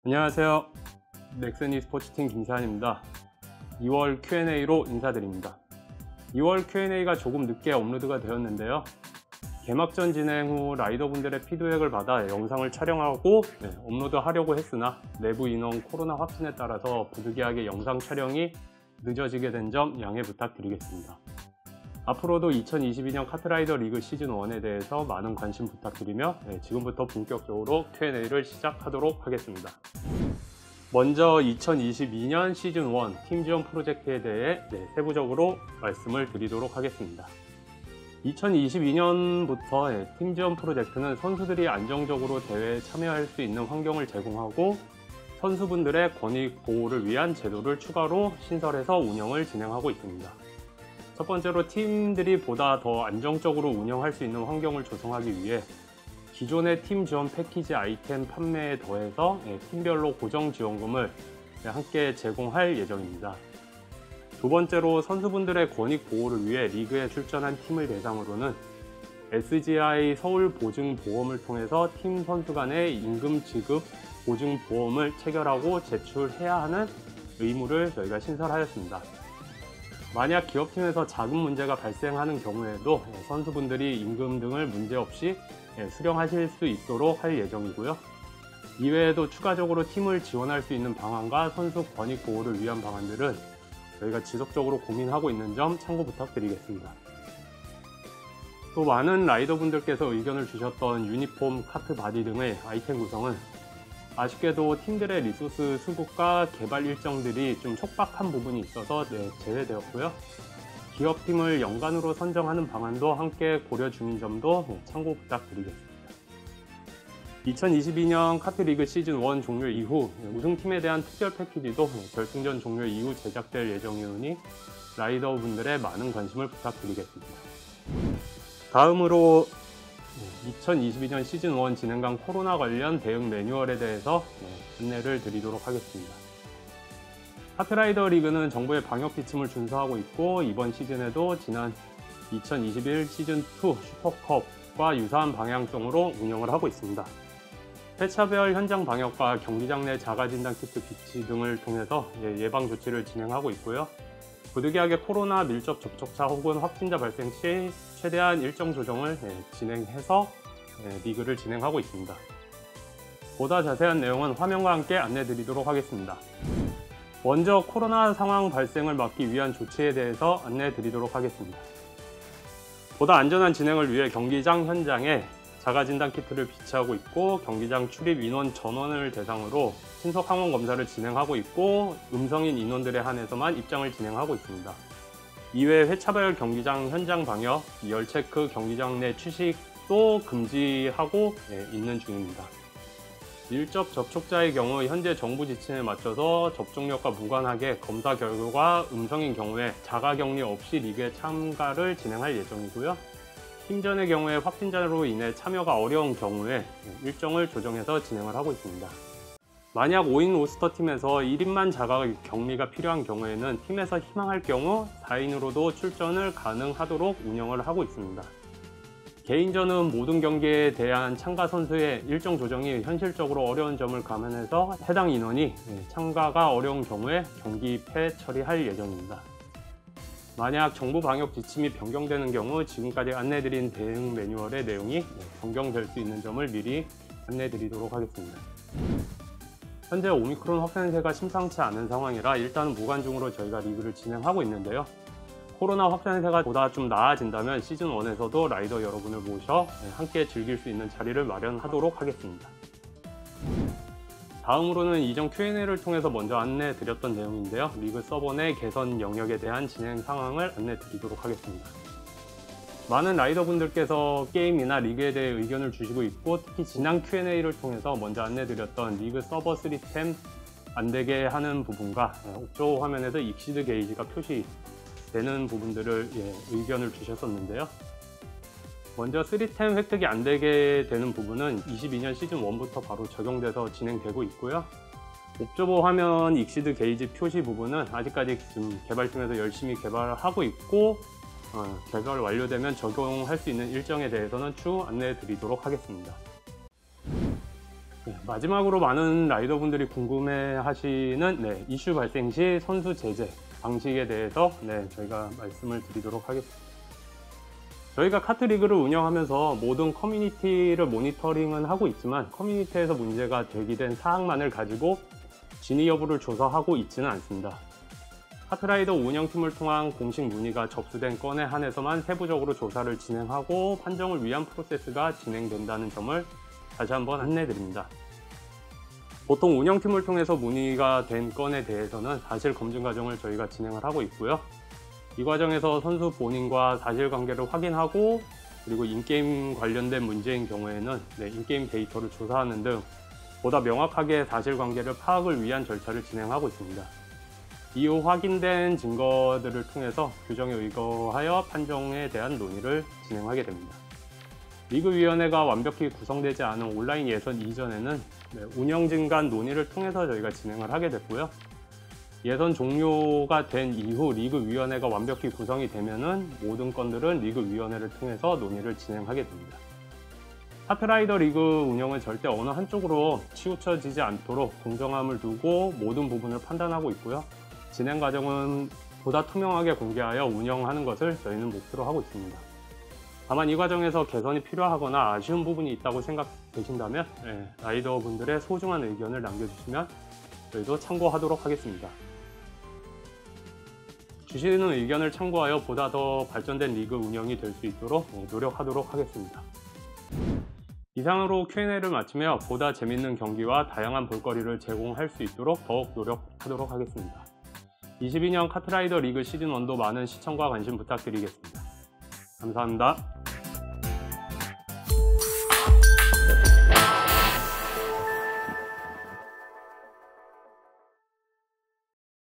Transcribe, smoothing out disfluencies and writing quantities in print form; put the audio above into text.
안녕하세요. 넥센 e스포츠팀 김세환입니다. 2월 Q&A로 인사드립니다. 2월 Q&A가 조금 늦게 업로드가 되었는데요. 개막전 진행 후 라이더분들의 피드백을 받아 영상을 촬영하고 업로드하려고 했으나 내부 인원 코로나 확진에 따라서 부득이하게 영상 촬영이 늦어지게 된 점 양해 부탁드리겠습니다. 앞으로도 2022년 카트라이더 리그 시즌1에 대해서 많은 관심 부탁드리며 지금부터 본격적으로 Q&A를 시작하도록 하겠습니다. 먼저 2022년 시즌1 팀 지원 프로젝트에 대해 세부적으로 말씀을 드리도록 하겠습니다. 2022년부터 팀 지원 프로젝트는 선수들이 안정적으로 대회에 참여할 수 있는 환경을 제공하고 선수분들의 권익 보호를 위한 제도를 추가로 신설해서 운영을 진행하고 있습니다. 첫 번째로 팀들이 보다 더 안정적으로 운영할 수 있는 환경을 조성하기 위해 기존의 팀 지원 패키지 아이템 판매에 더해서 팀별로 고정 지원금을 함께 제공할 예정입니다. 두 번째로 선수분들의 권익 보호를 위해 리그에 출전한 팀을 대상으로는 SGI 서울 보증보험을 통해서 팀 선수 간의 임금 지급 보증보험을 체결하고 제출해야 하는 의무를 저희가 신설하였습니다. 만약 기업팀에서 자금 문제가 발생하는 경우에도 선수분들이 임금 등을 문제없이 수령하실 수 있도록 할 예정이고요. 이외에도 추가적으로 팀을 지원할 수 있는 방안과 선수 권익 보호를 위한 방안들은 저희가 지속적으로 고민하고 있는 점 참고 부탁드리겠습니다. 또 많은 라이더분들께서 의견을 주셨던 유니폼, 카트 바디 등의 아이템 구성은 아쉽게도 팀들의 리소스 수급과 개발 일정들이 좀 촉박한 부분이 있어서 제외되었고요. 기업팀을 연간으로 선정하는 방안도 함께 고려 중인 점도 참고 부탁드리겠습니다. 2022년 카트리그 시즌1 종료 이후 우승팀에 대한 특별 패키지도 결승전 종료 이후 제작될 예정이오니 라이더분들의 많은 관심을 부탁드리겠습니다. 다음으로 2022년 시즌1 진행간 코로나 관련 대응 매뉴얼에 대해서 안내를 드리도록 하겠습니다. 카트라이더 리그는 정부의 방역 지침을 준수하고 있고 이번 시즌에도 지난 2021 시즌2 슈퍼컵과 유사한 방향성으로 운영을 하고 있습니다. 회차별 현장 방역과 경기장 내 자가진단 키트 비치 등을 통해서 예방 조치를 진행하고 있고요. 부득이하게 코로나 밀접 접촉자 혹은 확진자 발생 시 최대한 일정 조정을 진행해서 리그를 진행하고 있습니다. 보다 자세한 내용은 화면과 함께 안내드리도록 하겠습니다. 먼저 코로나 상황 발생을 막기 위한 조치에 대해서 안내드리도록 하겠습니다. 보다 안전한 진행을 위해 경기장 현장에 자가진단 키트를 비치하고 있고 경기장 출입 인원 전원을 대상으로 신속 항원 검사를 진행하고 있고 음성인 인원들에 한해서만 입장을 진행하고 있습니다. 이외 회차별 경기장 현장 방역, 열 체크, 경기장 내 취식도 금지하고 있는 중입니다. 밀접 접촉자의 경우 현재 정부 지침에 맞춰서 접촉력과 무관하게 검사 결과 음성인 경우에 자가격리 없이 리그에 참가를 진행할 예정이고요. 팀전의 경우에 확진자로 인해 참여가 어려운 경우에 일정을 조정해서 진행을 하고 있습니다. 만약 5인 로스터팀에서 1인만 자가격리가 필요한 경우에는 팀에서 희망할 경우 4인으로도 출전을 가능하도록 운영을 하고 있습니다. 개인전은 모든 경기에 대한 참가 선수의 일정 조정이 현실적으로 어려운 점을 감안해서 해당 인원이 참가가 어려운 경우에 경기패 처리할 예정입니다. 만약 정부 방역 지침이 변경되는 경우 지금까지 안내드린 대응 매뉴얼의 내용이 변경될 수 있는 점을 미리 안내드리도록 하겠습니다. 현재 오미크론 확산세가 심상치 않은 상황이라 일단은 무관중으로 저희가 리그를 진행하고 있는데요. 코로나 확산세가 보다 좀 나아진다면 시즌1에서도 라이더 여러분을 모셔 함께 즐길 수 있는 자리를 마련하도록 하겠습니다. 다음으로는 이전 Q&A를 통해서 먼저 안내드렸던 내용인데요. 리그 서버 내 개선 영역에 대한 진행 상황을 안내드리도록 하겠습니다. 많은 라이더분들께서 게임이나 리그에 대해 의견을 주시고 있고 특히 지난 Q&A를 통해서 먼저 안내드렸던 리그 서버 시스템 안되게 하는 부분과 옥조 화면에서 익시드 게이지가 표시되는 부분들을 의견을 주셨었는데요. 먼저 3템 획득이 안되게 되는 부분은 22년 시즌1부터 바로 적용돼서 진행되고 있고요. 옵저버 화면 익시드 게이지 표시 부분은 아직까지 지금 개발팀에서 열심히 개발하고 있고 개발 완료되면 적용할 수 있는 일정에 대해서는 추후 안내해 드리도록 하겠습니다. 마지막으로 많은 라이더분들이 궁금해하시는 이슈 발생 시 선수 제재 방식에 대해서 저희가 말씀을 드리도록 하겠습니다. 저희가 카트리그를 운영하면서 모든 커뮤니티를 모니터링은 하고 있지만 커뮤니티에서 문제가 제기된 사항만을 가지고 진위 여부를 조사하고 있지는 않습니다. 카트라이더 운영팀을 통한 공식 문의가 접수된 건에 한해서만 세부적으로 조사를 진행하고 판정을 위한 프로세스가 진행된다는 점을 다시 한번 안내드립니다. 보통 운영팀을 통해서 문의가 된 건에 대해서는 사실 검증 과정을 저희가 진행을 하고 있고요. 이 과정에서 선수 본인과 사실관계를 확인하고 그리고 인게임 관련된 문제인 경우에는 인게임 데이터를 조사하는 등 보다 명확하게 사실관계를 파악을 위한 절차를 진행하고 있습니다. 이후 확인된 증거들을 통해서 규정에 의거하여 판정에 대한 논의를 진행하게 됩니다. 리그위원회가 완벽히 구성되지 않은 온라인 예선 이전에는 운영진 간 논의를 통해서 저희가 진행을 하게 됐고요. 예선 종료가 된 이후 리그위원회가 완벽히 구성이 되면은 모든 건들은 리그위원회를 통해서 논의를 진행하게 됩니다. 카트라이더 리그 운영은 절대 어느 한쪽으로 치우쳐지지 않도록 공정함을 두고 모든 부분을 판단하고 있고요. 진행 과정은 보다 투명하게 공개하여 운영하는 것을 저희는 목표로 하고 있습니다. 다만 이 과정에서 개선이 필요하거나 아쉬운 부분이 있다고 생각되신다면 라이더분들의 소중한 의견을 남겨주시면 저희도 참고하도록 하겠습니다. 주시는 의견을 참고하여 보다 더 발전된 리그 운영이 될 수 있도록 노력하도록 하겠습니다. 이상으로 Q&A를 마치며 보다 재밌는 경기와 다양한 볼거리를 제공할 수 있도록 더욱 노력하도록 하겠습니다. 22년 카트라이더 리그 시즌1도 많은 시청과 관심 부탁드리겠습니다. 감사합니다.